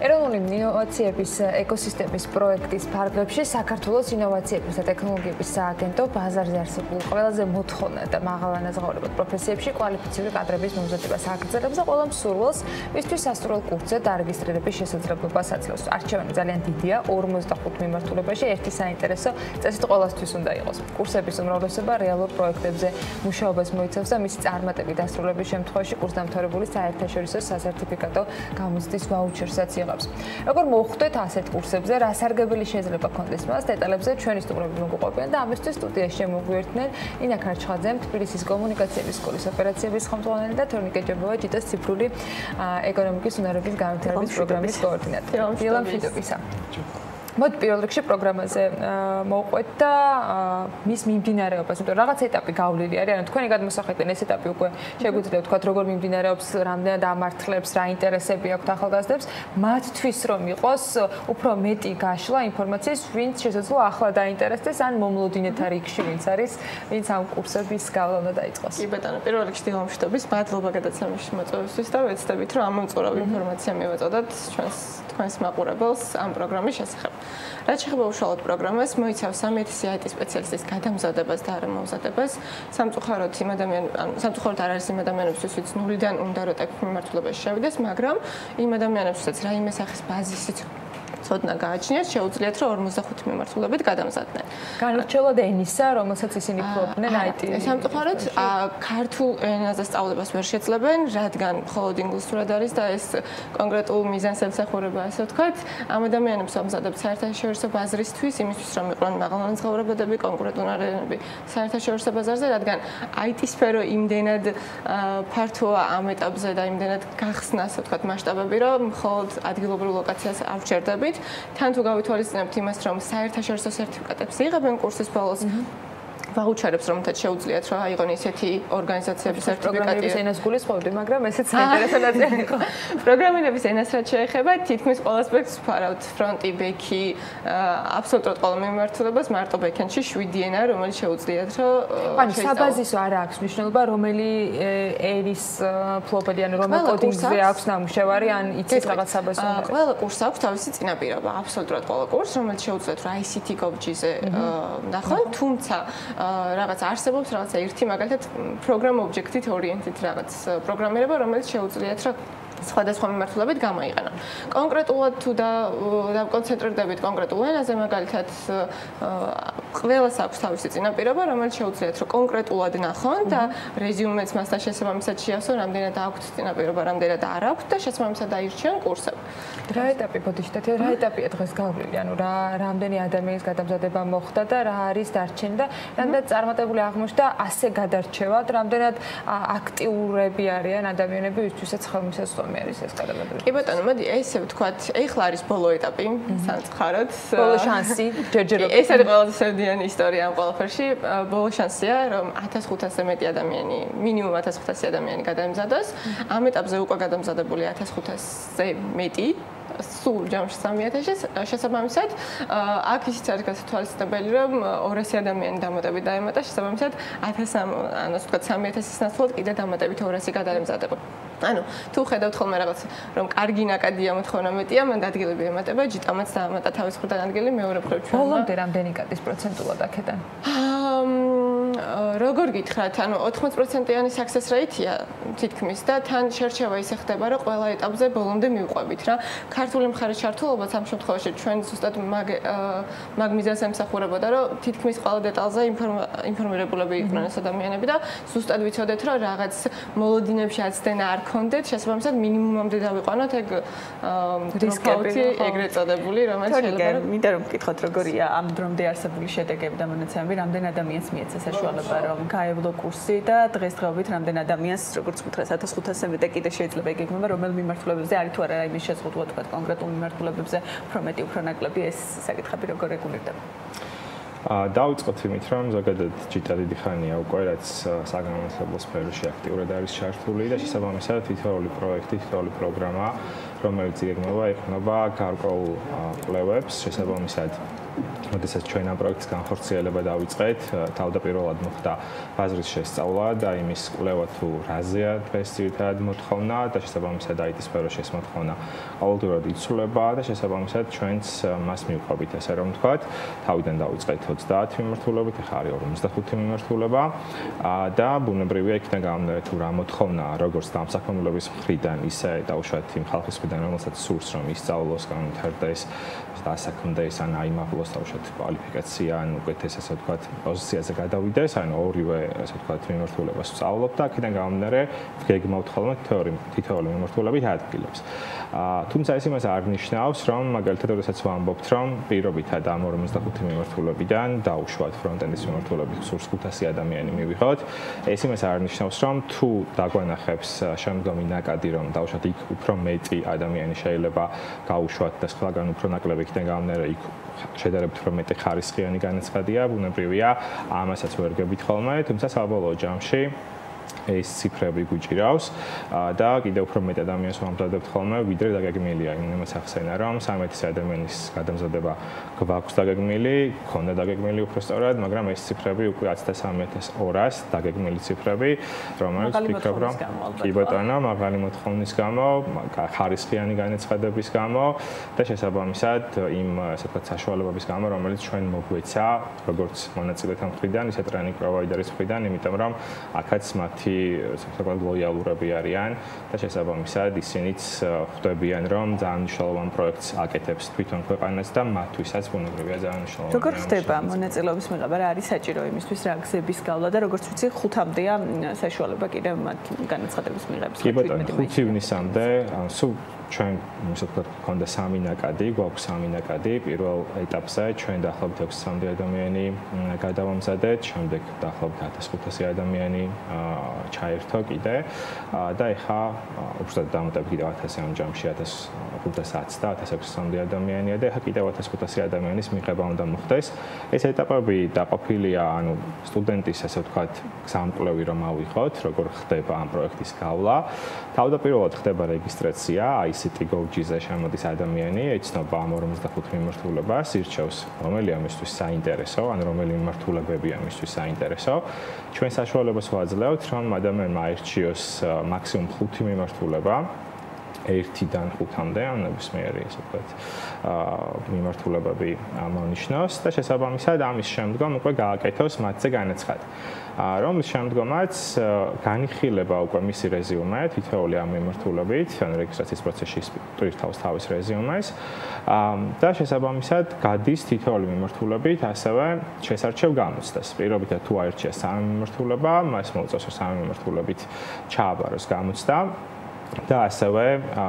ეროვნული ინოვაციების ეკოსისტემის პროექტის ფარგლებში საქართველოს ინოვაციების და ტექნოლოგიების სააგენტო ბაზარზე არსებულ ყველაზე მოთხოვნად და მაღალანაზღაურებად პროფესიებში კვალიფიციური კადრების მომზადებას აგრძელებს და ყველა მსურველს მისთვის სასურველ კურსზე დარეგისტრირების შესაძლებლობას აძლევს. არჩევანი ძალიან დიდია, 45 მიმართულებაში ერთი საინტერესო წესით ყველასთვის უნდა იყოს. კურსების უმრავლესობა რეალურ პროექტებზე მუშაობას მოიცავს და მისი წარმატებით დასრულების შემთხვევაში კურსდამთავრებული საერთაშორისო სასერტიფიკატო გამოცდის ვაუჩერსაც იღებს. Როგორ მოხვდეთ ასეთ კურსებზე, რა სარგებელი შეიძლება გქონდეს მას, დეტალებზე ჩვენი სტუმრები მოგყვებიან და ამისთვის სტუდიაში შემოგვიერთდნენ ინა ქარჩხაძე, თბილისის კომუნიკაციების სკოლის ოპერაციების ხელმძღვანელი და თორნიკე ჭებოვა, Gita-ს ციფრული ეკონომიკის უნარების განვითარების პროგრამის კოორდინატორი. Მოდი პირველ რიგში პროგრამაზე მოვყვეთ და მის მიმდინარეობას, იმიტომ რაღაც ეტაპი გავლილი არის, ანუ თქვენი გადმოსახედიდან ეს ეტაპი უკვე შეგვიძლია ვთქვათ, როგორ მიმდინარეობს, რამდენად ამართლებს, რა ინტერესები აქვთ ახალგაზრდებს, მათთვის რომ იყოს უფრო მეტი გაშლა ინფორმაციის, ვინც შესაძლოა ახლა დაინტერესდეს, ან მომლოდინეთა რიგში ვინც არის, ვინც ამ კურსების გავლა უნდა დაიწყოს. კი ბატონო, პირველ რიგში დილამშვიდობის, მადლობა გადაცემის მოწვევისთვის და ვეცდებით, რომ ამომწურავი ინფორმაცია მივაწოდოთ თქვენს მაყურებელს ამ პროგრამის შესახებ. რაც შეეხება უშუალოდ პროგრამას, მოიცავს 3000 IT სპეციალისტის გადამზადებას და არამომზადებას. სამწუხაროდ არ არის იმ ადამიანებისთვის, ვინც ნულიდან უნდა რომ ტექნიკურ მიმართულებაში შევიდეს, მაგრამ იმ ადამიანებსაც რაიმე სახის ბაზისით ცოდნა გააჩნიათ, შეუძლიათ რომ 45 მიმართულებით გადამზადდნენ. განურჩევლად ენისა, რომელსაც ისინი ფლობდნენ IT. სამწუხაროდ ქართულ ენაზე სწავლებას ვერ შეძლებენ, რადგან მხოლოდ ინგლისურად არის და ეს კონკრეტულ მიზანს ემსახურება, ასე ვთქვათ. ამ ადამიანებს ამზადებთ საერთაშორისო ბაზრისთვის, იმისთვის რომ იყვნენ მაღალანაზღაურებადები, კონკურენტუნარები საერთაშორისო ბაზარზე, რადგან IT სფერო იმდენად ფართოა ამ ეტაპზე და იმდენად გახსნა, ასე ვთქვათ, მასშტაბები, რომ მხოლოდ ადგილობრივ ლოკაციას არ ვჭერდებით. თან თუ გავითვალისწინებთ იმას, რომ საერთაშორისო სერტიფიკატებს იღებენ კურსის ბოლოს, ვაუჩერებს, რომელთაც შეუძლიათ რომ აიღონ ისეთი ორგანიზაციების სერტიფიკატი. პროგრამირების ენას გულისხმობდი, მაგრამ ესეც საინტერესო ნაწილი იყო. პროგრამირების ენას რაც შეეხება, თითქმის ყველა ასპექტს ვფარავთ, ფრონტი, ბექი, აბსოლუტურად ყველა მიმართულებას, მარტო ბექენდში 7 ენა, რომელიც შეუძლიათ რომ ანუ საბაზისო არ აქვს მნიშვნელობა, რომელი ერის ფლობელი, ანუ რომელ კოდინგზე აქვს ნამუშევარი, ან იცით რაღაც საბაზისო. ყველა კურსს აქვს თავისი წინაპირობა, აბსოლუტურად ყველა კურსს, რომელიც შეუძლიათ რომ ICT GOV-ზე ნახონ, თუმცა რაღაც არსებობს რაღაცა ერთი მაგალითად პროგრამ ობიექტით ორიენტით რაღაც პროგრამირება, რომელიც შეუძლიათ რომ სხვადასხვა მიმართულებით გამოიყენონ. კონკრეტულად თუ დავკონცენტრირდებით კონკრეტულ ენაზე, მაგალითად ყველას აქვს თავისი წინაპირობა, რომელიც შეუძლიათ რომ კონკრეტულად ნახონ და რეზიუმეც მასთან შესაბამისად შეავსონ, რამდენად აქვს წინაპირობა, რამდენად არ აქვს და შესაბამისად აირჩიონ კურსები. რა ეტაპი ბოდიშტათი, რა ეტაპია დღეს გავლილი, ანუ რამდენი ადამიანის გადამზადება მოხდა და რა არის დარჩენი და რამდენად წარმატებული აღმოჩნდა ასე გადარჩევად, რამდენად აქტიურები არიან ადამიანები, ვისთვისაც ხელმისაწვდომი არის ეს გადამზადება. კი ბატონო, მოდი ესე ვთქვათ, ეხლა არის ბოლო ეტაპი, სამწუხაროდ. ბოლო შანსი, ჯერჯერობით. ეს არის ყველაზე სევდიანი ისტორია ამ ყველაფერში. ბოლო შანსია, რომ 1500-ზე მეტი ადამიანი, მინიმუმ 1500 ადამიანი გადაემზადოს. ამ ეტაპზე უკვე გადამზადებული 1500-ზე მეტი. სულ ჯამში 3000-ის შესაბამისად აქ ისიც არის გასათვალისწინებელი რომ 200 ადამიანი დამატებით დაემატა შესაბამისად 1000 ანუ ასე ვთქვათ 3000-ის ნაცვლად კიდე დამატებით 200 გადაემზადება. ანუ თუ ხედავთ ხოლმე რაღაც რომ კარგი ნაკადია მოთხოვნა მეტია, მან ადგილები ემატება, Gita-მაც დაამატა თავის მხრიდან ადგილი მეორე მხრივ ჩვენ. ბოლომდე რამდენი გადის პროცენტულად აქედან? როგორ გითხრათ, ანუ 80%-იანი success rate-ია თითქმის და თან შერჩევა ისე ხდება, რომ ყველა ეტაპზე ბოლომდე მივყვებით რა. ქართული მხარის ჩართულობაც ამ შემთხვევაში ჩვენ ზუსტად მაგ მიზანს ემსახურებოდა, რომ თითქმის ყველა დეტალზე ინფორმირებულები იყვნენ ეს ადამიანები და ზუსტად ვიცოდეთ, რომ რაღაც მოლოდინებში აცდენა არ ქონდეთ, შესაბამისად მინიმუმამდე დავიყვანოთ ეგ რისკები ეგრეთ წოდებული, რომელიც შეიძლება მინდა რომ ვკითხოთ როგორია ამ დრომდე არსებული შედეგები და მონაცემები, რამდენ ადამიანს მიეცა საშუალება რომ გაევლო კურსი და დღესდღეობით რამდენ ადამიანს, როგორც ვთქვათ, 1500-ზე მეტი კიდე შეიძლება ეგეგმება, რომელ მიმართულებებზე არის თუ არა რაიმე შეზღუდვა თქვა კონკრეტულ მიმართულებებზე, უფრო მეტი, უფრო ნაკლები ეს საკითხები როგორ რეგულირდება. დავიწყოთ იმით, რომ ზოგადად Gita დიდი ხანია უკვე რაც საგანმანათლებლო სფეროში აქტიურად არის ჩართული და შესაბამისად თითოეული პროექტი, თითოეული პროგრამა, რომელიც იგეგმება, ეყრდნობა გარკვეულ კვლევებს, შესაბამისად როდესაც ჩვენ ამ პროექტის განხორციელება დავიწყეთ, თავდაპირველად მოხდა ბაზრის შესწავლა და იმის კვლევა თუ რაზეა დღეს ძირითადად მოთხოვნა და შესაბამისად IT სფეროში ეს მოთხოვნა ყოველდღურად იცვლება და შესაბამისად ჩვენც მას მივყვებით, ასე რომ ვთქვათ, თავიდან დავიწყეთ 30 მიმართულებით, ახლა არის 55 მიმართულება და ბუნებრივია იქიდან გამომდინარე თუ რა მოთხოვნა როგორც დამსაქმებლების მხრიდან, ისე დაუშვათ იმ ხალხის მხრიდან, რომელსაც სურს რომ ისწავლოს, განვითარდეს, დასაქმდეს, ან აიმაღლოს დაუშვათ კვალიფიკაცია, ან უკეთეს ასე ვთქვათ პოზიციაზე გადავიდეს, ან ორივე ასე ვთქვათ მიმართულებას ვსწავლობ და აქედან გამომდინარე ვგეგმავთ ხოლმე თითოეული მიმართულებით ადგილებს. თუმცა ეს იმას არ ნიშნავს, რომ მაგალითად როდესაც ვამბობთ, რომ პირობითად ამ 55 მიმართულებიდან დაუშვათ ფრონტენდის მიმართულებით სურს 500 ადამიანი მივიღოთ, ეს იმას არ ნიშნავს, რომ თუ დაგვანახებს შემდგომი ნაკადი, რომ დაუშვათ იქ უფრო მეტი ადამიანი შეიძლება გაუშვათ და სხვაგან უფრო ნაკლები იქიდან გამომდინარე იქ შედარებით უფრო მეტი ხარისხიანი განაცხადია, ბუნებრივია, ამასაც ვერ გებით ხოლმე, თუმცა საბოლოო ჯამში ეს ციფრები გვიჭირავს და კიდევ უფრო მეტ ადამიანს მომზადებთ ხოლმე, ვიდრე დაგეგმილია. იმას ახსენა, რომ 1300 ადამიანის გადამზადება გვაქვს დაგეგმილი, ქონდა დაგეგმილი უბრალოდ, მაგრამ ეს ციფრები უკვე 13200 დაგეგმილი ციფრები, რომელიც ვფიქრობ, რომ კი ბატონო, მაღალი მოთხოვნის გამო, ხარისხიანი განაცხადების გამო და შესაბამისად იმ ასე ვთქვათ საშუალებების გამო, რომელიც ჩვენ მოგვეცა, როგორც მონაწილეთა მხრიდან, ისე ტრენინგ პროვაიდერის მხრიდან, იმიტომ რომ აქაც მათი საკმაოდ ლოიალურები არიან და შესაბამისად ისინიც ხვდებიან, რომ ძალიან მნიშვნელოვან პროექტს აკეთებს თვითონ ქვეყანას და მათთვისაც ბუნებრივია ძალიან მნიშვნელოვანი. როგორ ხდება მონაწილეობის მიღება? რა არის საჭირო იმისთვის, რა გზების გავლა და როგორც ვიცი, 5-მდეა საშუალება კიდევ მათ განაცხადების მიღების. კი ბატონო, 5 ივნისამდე, სულ ჩვენ ისე ვთქვათ, გქონდა 3 ნაკადი, გვაქვს 3 ნაკადი. პირველ ეტაპზე ჩვენ დაახლოებით 600 ადამიანი გადავამზადეთ, შემდეგ დაახლოებით 1500 ადამიანი ჩაერთო კიდე და ეხა უბრალოდ დამატებით კიდევ 1000 ამ ჯამში 1500 და 1600 ადამიანია და ეხა კიდევ 1500 ადამიანის მიღება უნდა მოხდეს. ეს ეტაპები დაყოფილია, ანუ სტუდენტის ასე ვთქვათ, გზამკვლევი რომ ავიღოთ, როგორ ხდება ამ პროექტის გავლა. თავდაპირველად ხდება რეგისტრაცია, ICT GOG-ზე შემოდის ადამიანი, ეცნობა ამ 55 მიმართულებას, ირჩევს რომელი ამისთვის საინტერესო, ან რომელი მიმართულებები ამისთვის საინტერესო. ჩვენ საშუალებას ვაძლევთ, რომ ადამიანმა აირჩიოს მაქსიმუმ 5 მიმართულება. 1-დან 5-მდე, ან ნებისმიერი ასე ვთქვათ, მიმართულებები ამონიშნოს და შესაბამისად ამის შემდგომ უკვე გააკეთოს მათზე განაცხადი. რომლის შემდგომაც განიხილება უკვე მისი რეზიუმე თითოეული ამ მიმართულებით, ანუ რეგისტრაციის პროცესში ტვირთავს თავის რეზიუმეს და შესაბამისად გადის თითოეული მიმართულებით ასევე შესარჩევ გამოცდას. პირობითად თუ აირჩია 3 მიმართულება, მას მოუწევს 3 მიმართულებით ჩააბაროს გამოცდა. და ასევე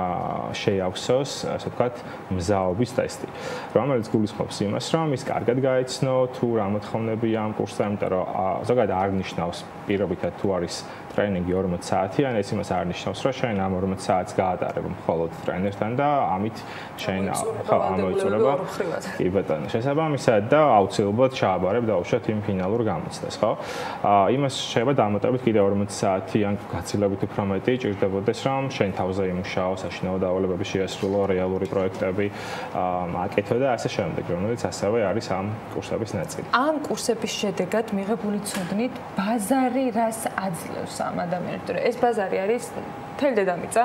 შეავსოს, ასე ვთქვათ, მზაობის ტესტი, რომელიც გულისხმობს იმას, რომ ის კარგად გაეცნო თუ რა მოთხოვნებია ამ კურსზე, იმიტომ რომ ზოგადად არ ნიშნავს პირობითად თუ არის ტრენინგი 40 საათიან, ეს იმას არ ნიშნავს, რომ შენ ამ 40 საათს გაატარებ მხოლოდ ტრენერთან და ამით შენ ხო ამოიწურება. კი ბატონო, შესაბამისად და აუცილებლად ჩააბარებ დაუშვათ იმ ფინალურ გამოცდას, ხო? იმას შეიძლება დამატებით კიდე 40 საათი ან გაცილებით უფრო მეტი ჭირდებოდეს, რომ შენ თავზე იმუშაო, საშინაო დავალებები შეასრულო, რეალური პროექტები აკეთო და ასე შემდეგ, რომელიც ასევე არის ამ კურსების ნაწილი. ამ კურსების შედეგად მიღებული ცოდნით ბაზარი რას აძლევს ამ ადამიანებს? ეს ბაზარი არის მთელი დედამიწა.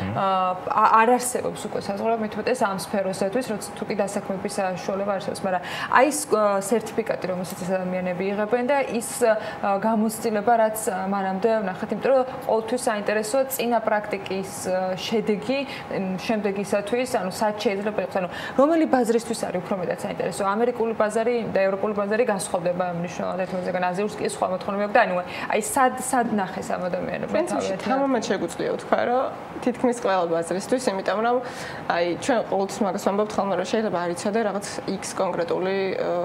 არ არსებობს უკვე საზღვრები მithmetes ამ სფეროსათვის, როცა თუ კი დასაქმების საშუალება არსებობს, მაგრამ აი ეს სერტიფიკატი, რომელსაც ადამიანები იღებენ და ის გამოცდილება, რაც მანამდე ვნახეთ, იმიტომ რომ ყოველთვის საინტერესოა წინა პრაქტიკის შედეგი შემდეგისათვის, ანუ სად შეიძლება იყოს, ანუ რომელი ბაზრისთვის არის უფრო მეტად საინტერესო? ამერიკული ბაზარი და ევროპული ბაზარი განსხვავდება მნიშვნელოვნად ერთმანეთისგან, აზიურს კი სხვა მოთხოვნები აქვს და anyway, აი სად ნახეს ამ ადამიანებმა თავიანთი? ამ მომენტში შეგვიძლია ვთქვა, რომ თითქმის ყველა ბაზრისთვის, იმიტომ რომ აი ჩვენ ყოველთვის მაგას ვამბობთ ხოლმე, რომ შეიძლება არ იცოდე რაღაც X კონკრეტული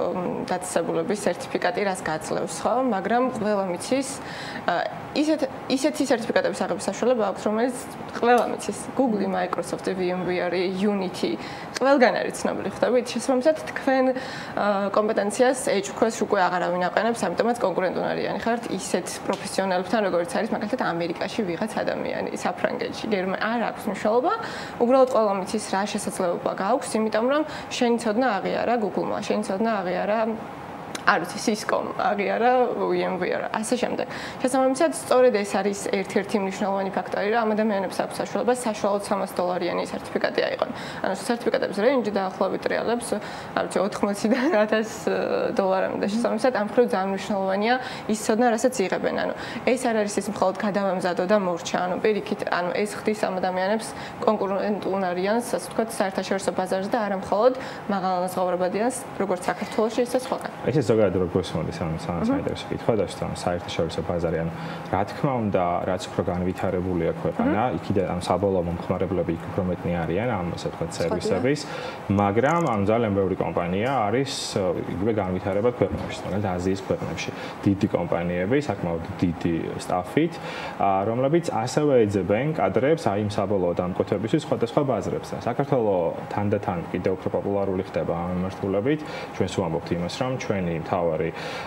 დაწესებულების სერტიფიკატი რას გაძლევს, ხო? მაგრამ ყველა მიცის ისეთი სერტიფიკატების აღების საშუალება აქვს, რომელიც ყველა მიცის. Google, Microsoft, VMware, Unity, ყველგან არის ცნობილი ხდებით. შესაბამისად, თქვენ კომპეტენციას ეჭქვას უკვე აღარავინ აყენებს, ამიტომაც კონკურენტუნარიანი ხართ ისეთ პროფესიონალებთან, როგორც არის მაგალითად ამერიკაში ვიღაც ადამიანი, საფრანგეთში, გერმანიაში. არ აქვს მნიშვნელობა. უბრალოდ ყველა მიცის რა შესაძლებლობა გააქვს, იმიტომ რომ შენი ცოდნა აღიარა Google-მა, შენი ცოდნა აღიარა არ ვიცი, Cisco-მ აღიარა, VMware, ასე შემდეგ. შესაბამისად, სწორედ ეს არის ერთ-ერთი მნიშვნელოვანი ფაქტორი, რომ ამ ადამიანებს აქვს საშუალება საშუალოდ $300 სერტიფიკატი აიღონ. ანუ სერტიფიკატების რეინჯი დაახლოებით რეალებს, არ ვიცი, $80-დან $1000-მდე. შესაბამისად, ამ მხრივ ძალიან მნიშვნელოვანია ის ცოდნა, რასაც იღებენ. ანუ ეს არ არის ის მხოლოდ გადამამზადო და მორჩა, ანუ პირიქით, ანუ ეს ხდის ამ ადამიანებს კონკურენტუნარიანს, ასე ვთქვათ, საერთაშორისო ბაზარზე და არა მხოლოდ მაღალანაზღაურებადიანს, როგორც საქართველოში, ისე სხვაგან. ზოგადად როგორც მოდის ამ საინტერესო კითხვა და საერთაშორისო ბაზარი, ანუ რა თქმა უნდა, რაც უფრო განვითარებულია ქვეყანა, იქიდან ამ საბოლოო მომხმარებლები იქ უფრო მეტნი არიან ამ ასე ვთქვათ სერვისების, მაგრამ ამ ძალიან ბევრი კომპანია არის იგივე განვითარებად ქვეყნებში, მაგალითად აზიის ქვეყნებში, დიდი კომპანიები, საკმაოდ დიდი სტაფით, რომლებიც ასევე ეძებენ კადრებს აი იმ საბოლოო დამკვეთებისთვის სხვადასხვა ბაზრებზე. საქართველოს თანდათან კიდევ უფრო პოპულარული ხდება ამ მიმართულებით, ჩვენ სულ ამბობთ იმას, რომ ჩვენი მთავარი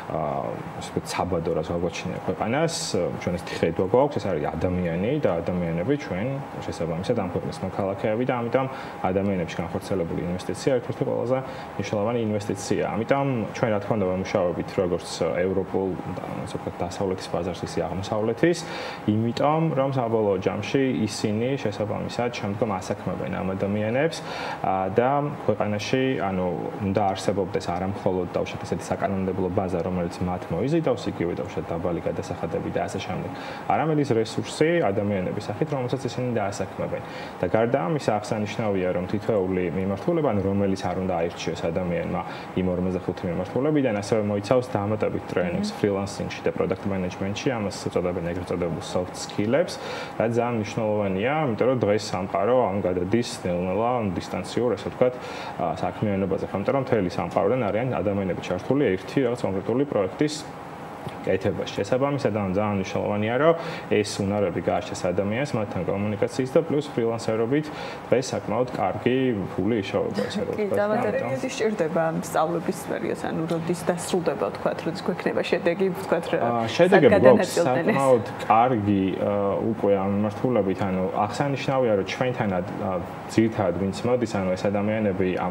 ასე ვთქვათ საბადო რაც გვაჩნია ქვეყანას, ჩვენ ეს ხედვა გვაქვს, ეს არის ადამიანი და ადამიანები ჩვენ შესაბამისად ამ ქვეყნის მოქალაქეები და ამიტომ ადამიანებში განხორციელებული ინვესტიცია ერთ-ერთი ყველაზე მნიშვნელოვანი ინვესტიციაა. ამიტომ ჩვენ რა თქმა უნდა ვემუშავებით როგორც ევროპულ ასე ვთქვათ დასავლეთის ბაზარს ისე აღმოსავლეთის, იმიტომ რომ საბოლოო ჯამში ისინი შესაბამისად შემდგომ ასაქმებენ ამ ადამიანებს და ქვეყანაში ანუ უნდა არსებობდეს არა მხოლოდ დავშეთ ესეთი საკანონმდებლო ბაზა, რომელიც მათ მოიზიდავს იგივე დავშეთ დაბალი გადასახადები და ასე შემდეგ. არამედ ის რესურსი ადამიანების სახით, რომელსაც ისინი დაასაქმებენ. და გარდა ამისა აღსანიშნავია, რომ თითოეული მიმართულება, რომელიც არ უნდა აირჩიოს ადამიანმა იმ 45 მიმართულებიდან, ასევე მოიცავს დამატებით ტრენინგს ფრილანსინგში და პროდუქტ მენეჯმენტში, ამას უწოდებენ ეგრეთ წოდებულ soft skill-ებს, რაც ძალიან მნიშვნელოვანია, იმიტომ რომ დღეს სამყარო ამ გადადის ნელ-ნელა დისტანციურ, ასე ვთქვათ, საქმიანობაზე, იმიტომ რომ მთელი სამყაროდან არიან ადამიანები ჩართული ერთი რაღაც კონკრეტული პროექტის კეთებაში. შესაბამისად, ძალიან მნიშვნელოვანია, რომ ეს უნარები გააჩნდეს ადამიანს, მათთან კომუნიკაციის და პლუს ფრილანსერობით დღეს საკმაოდ კარგი ფული იშოვება, ასე რომ ვთქვათ. დამატებითი სჭირდება სწავლების პერიოდს, ანუ როდის დასრულდება, ვთქვათ, როდის გვექნება შედეგი, ვთქვათ, შედეგები გვაქვს საკმაოდ კარგი უკვე ამ მიმართულებით, ანუ აღსანიშნავია, რომ ჩვენთანაც ძირითადად ვინც მოდის, ანუ ეს ადამიანები, ამ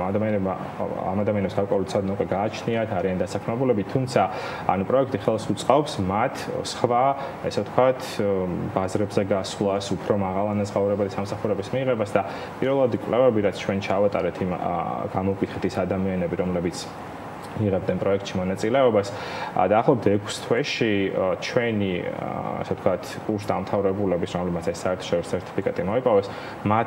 ადამიანებს გარკვეული ცოდნა უკვე გააჩნიათ, არიან დასაქმებულები, თუმცა ანუ პროექტი ხელს უწყობს მათ სხვა, ესე ვთქვათ, ბაზრებზე გასვლას, უფრო მაღალანაზღაურებადი სამსახურების მიღებას და პირველადი კვლევები, რაც ჩვენ ჩავატარეთ იმ გამოვკითხეთ ის ადამიანები, რომლებიც იღებდნენ პროექტში მონაწილეობას. დაახლოებით 6 თვეში ჩვენი, ასე ვთქვათ, კურს დამთავრებულების, რომლებმაც ეს საერთაშორისო სერტიფიკატი მოიპოვეს, მათ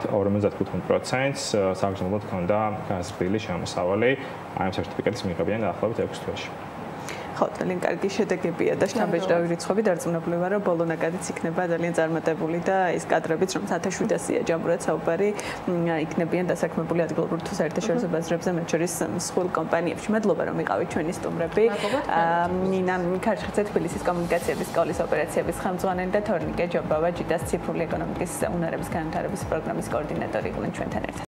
55%-ს საგრძნობლად ჰქონდა გაზრდილი შემოსავალი ამ სერტიფიკატის მიღებიდან დაახლოებით 6 თვეში. ხო, ძალიან კარგი შედეგებია და შთამბეჭდავი რიცხვები დარწმუნებული ვარ, რომ ბოლო ნაკადიც იქნება ძალიან წარმატებული და ეს კადრებიც, რომ 1700-ია ჯამურად საუბარი, იქნებიან დასაქმებული ადგილობრივ თუ საერთაშორისო ბაზრებზე, მათ შორის მსხვილ კომპანიებში. მადლობა, რომ იყავით ჩვენი სტუმრები. ნინა ქარშხეცე, თბილისის კომუნიკაციების სკოლის ოპერაციების ხელმძღვანელი და თორნიკე ჯობავა, Gita-ს ციფრული ეკონომიკის უნარების განვითარების პროგრამის კოორდინატორი იყვნენ ჩვენთან ერთად.